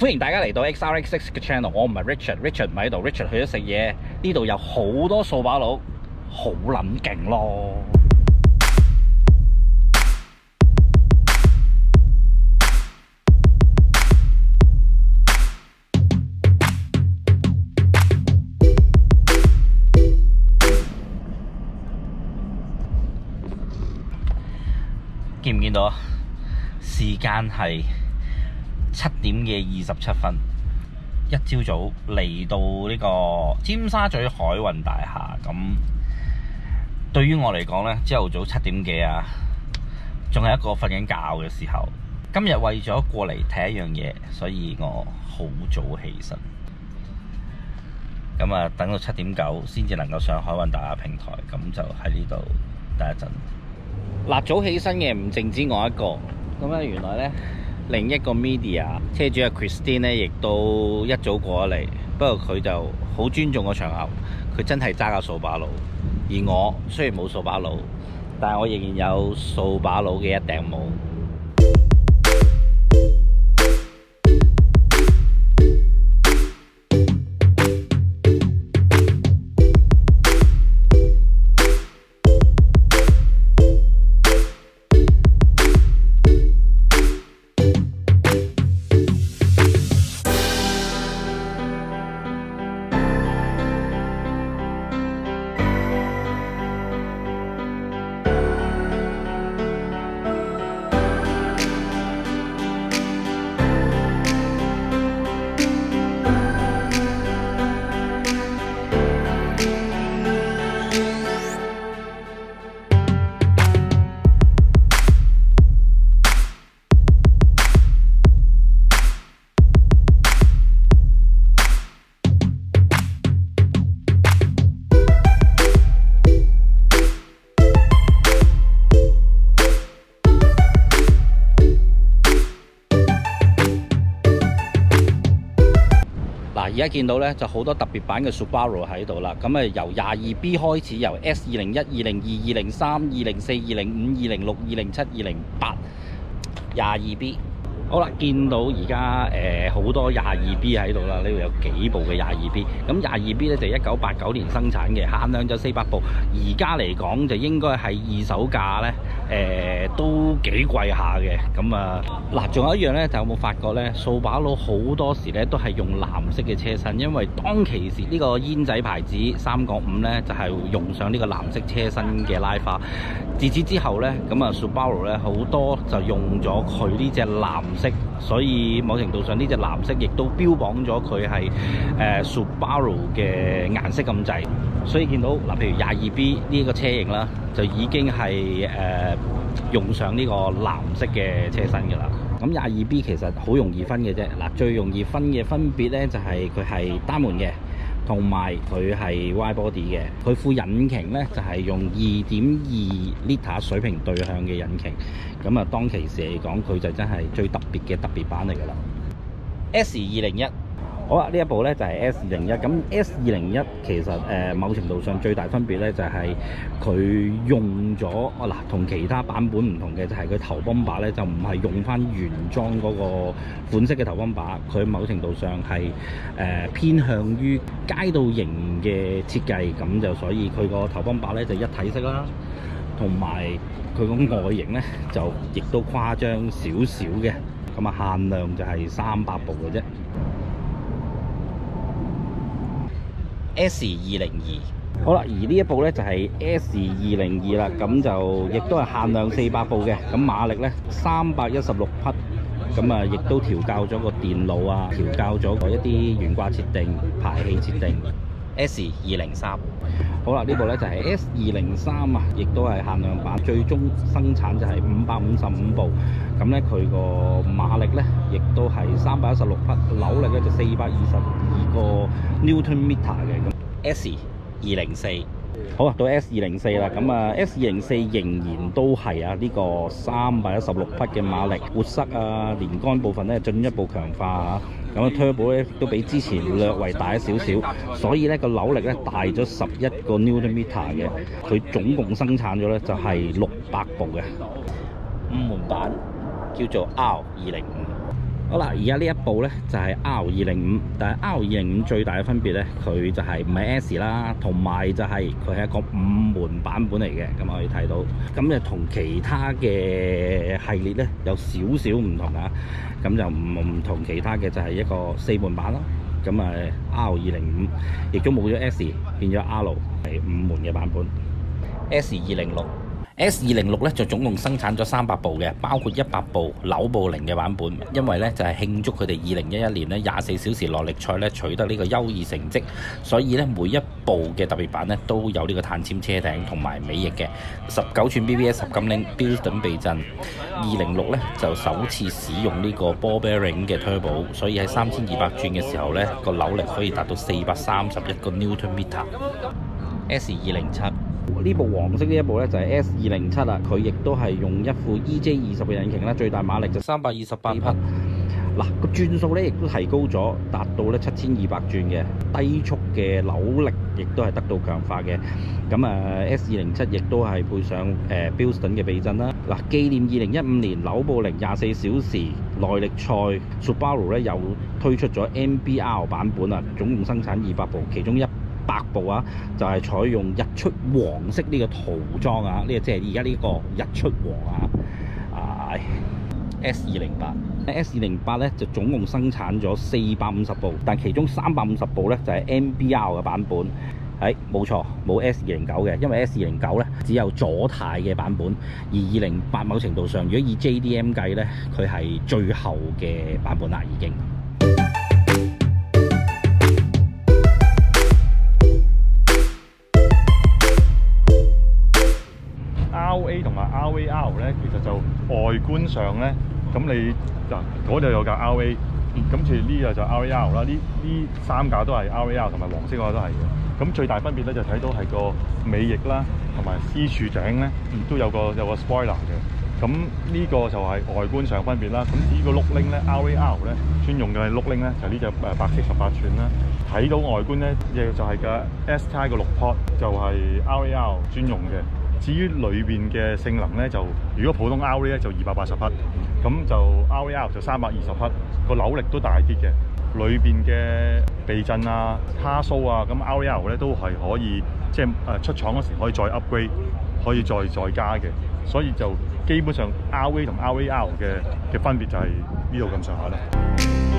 歡迎大家嚟到 XRX6 嘅 channel， 我唔係 Richard 唔喺度 ，Richard 去咗食嘢。呢度有好多掃把佬，好撚勁咯！見唔見到啊？時間係7點嘅27分，一朝早嚟到呢個尖沙咀海運大廈。咁對於我嚟講呢，朝頭早7點幾啊，仲係一個瞓緊覺嘅時候。今日為咗過嚟睇一樣嘢，所以我好早起身。咁啊，等到7點9先至能夠上海運大廈平台，咁就喺呢度等一陣。嗱，早起身嘅唔淨止我一個，咁咧原來咧另一個 media 車主阿 Christine 咧，亦都一早過咗嚟。不過佢就好尊重個場合，佢真係揸架掃把佬。而我雖然冇掃把佬，但係我仍然有掃把佬嘅一頂帽。而家見到咧就好多特別版嘅 Subaru 喺度啦，咁啊由 22B 開始，由 S201、202、203、204、205、206、207、208、22B。好啦，見到而家好多 22B 喺度啦，呢度有幾部嘅 22B。咁 22B 咧就1989年生產嘅，限量就400部。而家嚟講就應該係二手價咧，都幾貴下嘅。咁啊嗱，仲有一樣咧，就有冇發覺咧？掃把佬好多時咧都係用藍色嘅車身，因為當其時呢個煙仔牌子3.5咧就係用上呢個藍色車身嘅拉花。自此之後咧，咁啊 Subaru 咧好多就用咗佢呢隻藍色，所以某程度上呢隻藍色亦都標榜咗佢係Subaru 嘅顏色咁滯。所以見到嗱，譬如 22B 呢個車型啦，就已經係用上呢個藍色嘅車身㗎啦。咁 22B 其實好容易分嘅啫。嗱，最容易分嘅分別咧就係佢係單門嘅，同埋佢係 wide body 嘅。佢副引擎咧就係用2.2 litre 水平對向嘅引擎。咁啊，當其時嚟講，佢就真係最特別嘅特別版嚟㗎啦。S201。好啦，呢一部咧就係 S201。咁 S201 其實某程度上最大分別咧就係佢用咗嗱，同其他版本唔同嘅就係佢頭泵把咧就唔係用翻原裝嗰個款式嘅頭泵把，佢某程度上係偏向於街道型嘅設計，咁就所以佢個頭泵把咧就一體式啦，同埋佢個外形咧就亦都誇張少少嘅。咁啊，限量就係300部嘅啫。S202。好啦，而呢一部咧就係 S202啦，咁就亦都係限量400部嘅，咁馬力咧316匹，咁啊亦都調校咗個電腦啊，調校咗一啲懸掛設定、排氣設定。S203。好啦，呢部咧就係 S203啊，亦都係限量版，最終生產就係555部。咁咧佢個馬力咧亦都係316匹，扭力咧就422個 Newton meter 嘅。咁 S204。好啊，到 S204啦，咁啊 S204仍然都係啊呢個316匹嘅馬力，活塞啊、連桿部分咧進一步強化啊。咁啊 Turbo 咧都比之前略為大一少少，所以咧個扭力咧大咗11個 Newton meter 嘅。佢總共生產咗咧就係600部嘅5門版，叫做 R205。 好啦，而家呢一部咧就係 R205，但係 R205最大嘅分別咧，佢就係唔係 S 啦，同埋就係佢係一個5門版本嚟嘅，咁可以睇到，咁就同其他嘅系列咧有少少唔同啊，咁就唔同其他嘅就係一個4門版咯，咁啊 R205亦都冇咗 S， 變咗 R 係5門嘅版本 S206。S206咧就總共生產咗300部嘅，包括100部紐布靈嘅版本，因為咧就係慶祝佢哋2011年咧24小時耐力賽咧取得呢個優異成績，所以咧每一部嘅特別版咧都有呢個碳纖車頂同埋尾翼嘅，19寸 BBS 合金鈴 Bilston 避震。206咧就首次使用呢個 ball bearing 嘅 turbo， 所以喺3200轉嘅時候咧個扭力可以達到431個 Newton meter。S207。呢部黃色呢一部咧就係 S207啦，佢亦都係用一副 EJ20嘅引擎啦，最大馬力就328匹。嗱個轉數咧亦都提高咗，達到咧7200轉嘅，低速嘅扭力亦都係得到強化嘅。咁S207亦都係配上Bilston 嘅避震啦。嗱，紀念2015年紐布靈24小時耐力賽 Subaru 咧又推出咗 MBR 版本啊，總共生產200部，其中100部啊，就係採用日出黃色呢個塗裝啊，呢個即係而家呢個日出黃啊。S208咧就總共生產咗450部，但其中350部咧就係 MBR 嘅版本。冇錯，冇 S209嘅，因為 S209咧只有左軚嘅版本，而208某程度上，如果以 JDM 計咧，佢係最後嘅版本啦，已經。 RA 同埋 RAR 咧，其實就外觀上咧，咁你嗱嗰度有架 RA， 咁似呢個就 RAR 啦，呢3架都係 RAR 同埋黃色嗰個都係嘅。咁最大分別咧就睇到係個尾翼啦，同埋 C 柱頂咧，都有個 spoiler 嘅。咁呢個就係外觀上分別啦。咁至於個轆鈴咧 ，RAR 咧專用嘅轆鈴咧就呢隻白色18寸啦。睇到外觀咧，亦就係個 S-Type 個6 pot 就係 RAR 專用嘅。至於裏邊嘅性能咧，就如果普通 RA 咧就280匹，咁就 RAR 就320匹，個扭力都大啲嘅。裏邊嘅避震啊、卡蘇啊，咁 RAR 咧都係可以，即係出廠嗰時可以再 upgrade， 可以再加嘅。所以就基本上 RA 同 RAR 嘅分別就係呢度咁上下啦。